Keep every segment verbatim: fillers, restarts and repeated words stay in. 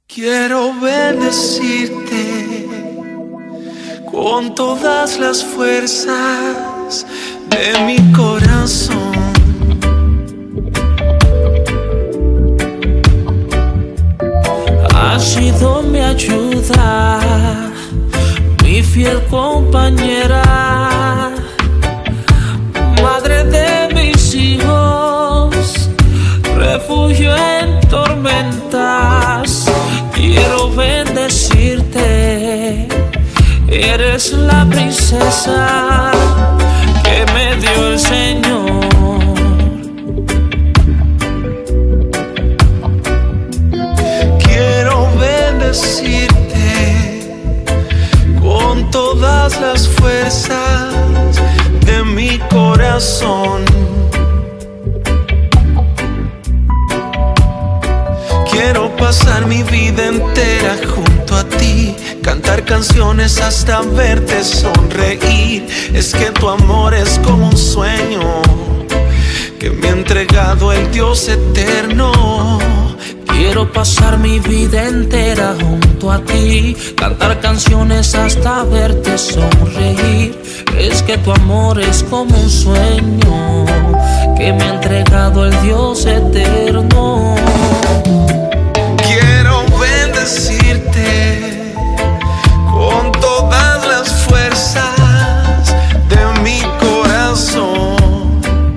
Quiero bendecirte con todas las fuerzas de mi corazón. Has sido mi ayuda, mi fiel compañera, madre de mis hijos, refugio en tormentas. Quiero bendecirte, eres la princesa que me dio el Señor. Quiero bendecirte con todas las fuerzas de mi corazón. Quiero pasar mi vida entera junto a ti, cantar canciones hasta verte sonreír. Es que tu amor es como un sueño que me ha entregado el Dios eterno. Quiero pasar mi vida entera junto a ti, cantar canciones hasta verte sonreír. Es que tu amor es como un sueño que me ha entregado el Dios eterno. Quiero bendecirte con todas las fuerzas de mi corazón.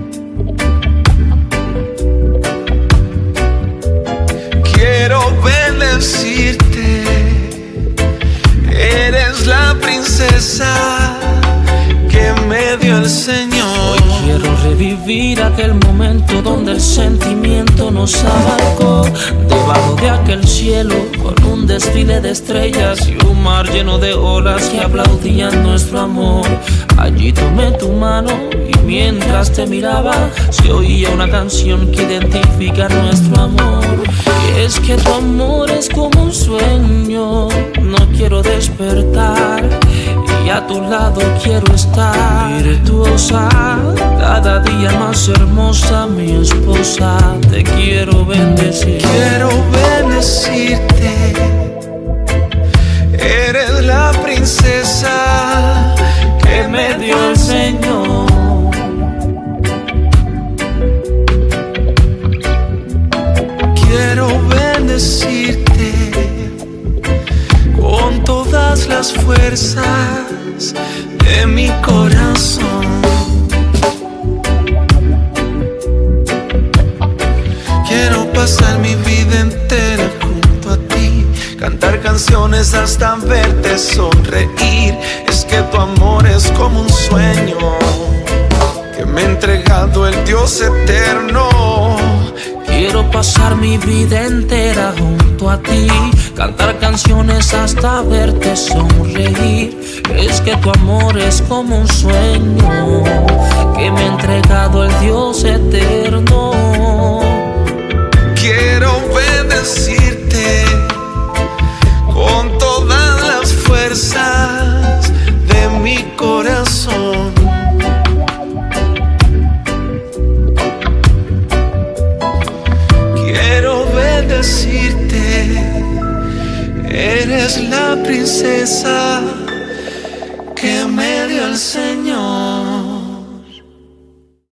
Quiero bendecirte, eres la princesa que me dio el Señor. Hoy quiero revivir aquel momento donde el sentimiento nos abarcó, debajo de aquel cielo con un desfile de estrellas y un mar lleno de olas que aplaudían nuestro amor. Allí tomé tu mano y mientras te miraba se oía una canción que identifica nuestro amor. Y es que tu amor es como un sueño, no quiero despertar y a tu lado quiero estar. Virtuosa, cada día más hermosa, mi esposa, te quiero bendecir. Quiero bendecirte, eres la princesa que me dio el Señor. Quiero bendecirte con todas las fuerzas de mi corazón. Quiero pasar mi vida entera junto a ti, cantar canciones hasta verte sonreír. Es que tu amor es como un sueño que me ha entregado el Dios eterno. Quiero pasar mi vida entera junto a ti, cantar canciones hasta verte sonreír. Es que tu amor es como un sueño que me ha entregado el Dios eterno. Quiero bendecirte con todas las fuerzas de mi corazón. Quiero bendecirte, eres la princesa